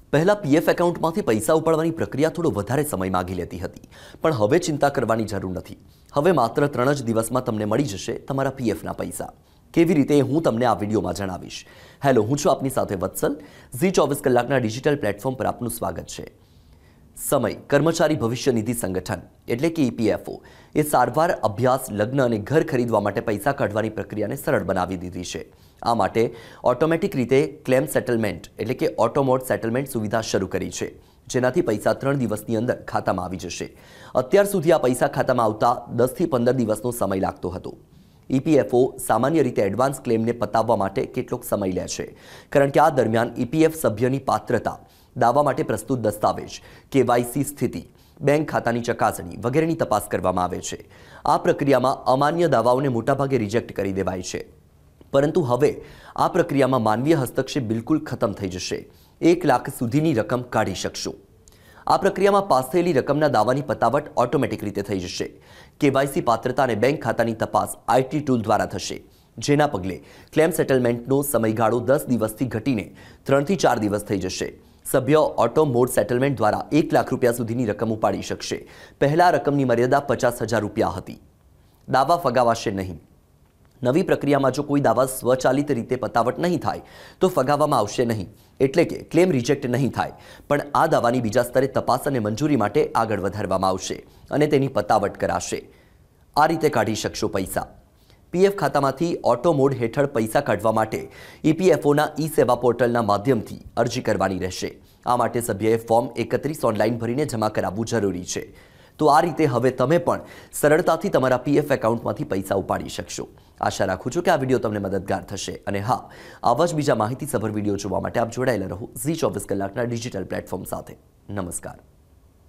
પહેલા પીએફ એકાઉન્ટમાંથી પૈસા ઉપાડવાની પ્રક્રિયા થોડો વધારે સમય માંગી લેતી હતી, પણ હવે ચિંતા કરવાની જરૂર નથી। હવે માત્ર 3 જ દિવસમાં તમને મળી જશે તમારા પીએફના પૈસા। કેવી રીતે હું તમને આ વિડીયોમાં જણાવીશ। હેલો, હું છું આપની સાથે વત્સલ। ઝી 24 કલાકના ડિજિટલ પ્લેટફોર્મ પર આપનું સ્વાગત છે। સમય કર્મચારી ભવિષ્ય નિધિ સંગઠન એટલે કે ઈપીએફઓ એ સારવાર, અભ્યાસ, લગ્ન અને ઘર ખરીદવા માટે પૈસા કાઢવાની પ્રક્રિયાને સરળ બનાવી દીધી છે। આ માટે ઓટોમેટિક રીતે ક્લેમ સેટલમેન્ટ એટલે કે ઓટોમોડ સેટલમેન્ટ સુવિધા શરૂ કરી છે, જેનાથી પૈસા 3 દિવસની અંદર ખાતામાં આવી જશે। અત્યાર સુધી આ પૈસા ખાતામાં આવતા 10 થી 15 દિવસનો સમય લાગતો હતો। ઈપીએફઓ સામાન્ય રીતે એડવાન્સ ક્લેમને પતાવવા માટે કેટલોક સમય લે છે, કારણ કે આ દરમિયાન ઈપીએફ સભ્યની પાત્રતા, દાવા માટે પ્રસ્તુત દસ્તાવેજ, કેવાયસી સ્થિતિ, બેંક ખાતાની ચકાસણી વગેરેની તપાસ કરવામાં આવે છે। આ પ્રક્રિયામાં અમાન્ય દાવાઓને મોટાભાગે રિજેક્ટ કરી દેવાય છે, પરંતુ હવે આ પ્રક્રિયામાં માનવીય હસ્તક્ષેપ બિલકુલ ખતમ થઈ જશે। 1 લાખ સુધીની રકમ કાઢી શકશો। આ પ્રક્રિયામાં પાસ થયેલી રકમના દાવાની પતાવટ ઓટોમેટિક રીતે થઈ જશે। કેવાયસી પાત્રતા અને બેંક ખાતાની તપાસ આઈટી ટૂલ દ્વારા થશે, જેના પગલે ક્લેમ સેટલમેન્ટનો સમયગાળો 10 દિવસથી ઘટીને 3 થી 4 દિવસ થઈ જશે। સભ્ય ઓટો મોડ સેટલમેન્ટ દ્વારા 1 લાખ રૂપિયા સુધીની રકમ ઉપાડી શકશે। પહેલા રકમની મર્યાદા 50,000 રૂપિયા હતી। દાવા ફગાવાશે નહીં। નવી પ્રક્રિયામાં જો કોઈ દાવા સ્વચાલિત રીતે પતાવટ નહીં થાય તો ફગાવવામાં આવશે નહીં, એટલે કે ક્લેમ રિજેક્ટ નહીં થાય, પણ આ દાવાની બીજા સ્તરે તપાસ અને મંજૂરી માટે આગળ વધારવામાં આવશે અને તેની પતાવટ કરાશે। આ રીતે કાઢી શકશો પૈસા। પીએફ ખાતામાંથી ઓટો મોડ હેઠળ પૈસા કાઢવા માટે ઈપીએફઓના ઈ સેવા પોર્ટલના માધ્યમથી અરજી કરવાની રહેશે। આ માટે સભ્યએ ફોર્મ 31 ઓનલાઈન ભરીને જમા કરાવવું જરૂરી છે। તો આ રીતે હવે તમે પણ સરળતાથી તમારા પીએફ એકાઉન્ટમાંથી પૈસા ઉપાડી શકશો। આશા રાખું છું કે આ વિડીયો તમને મદદગાર થશે, અને હા, આવા જ બીજા માહિતીસભર વિડીયો જોવા માટે આપ જોડાયેલા રહો ઝી 24 કલાકના ડિજિટલ પ્લેટફોર્મ સાથે। નમસ્કાર।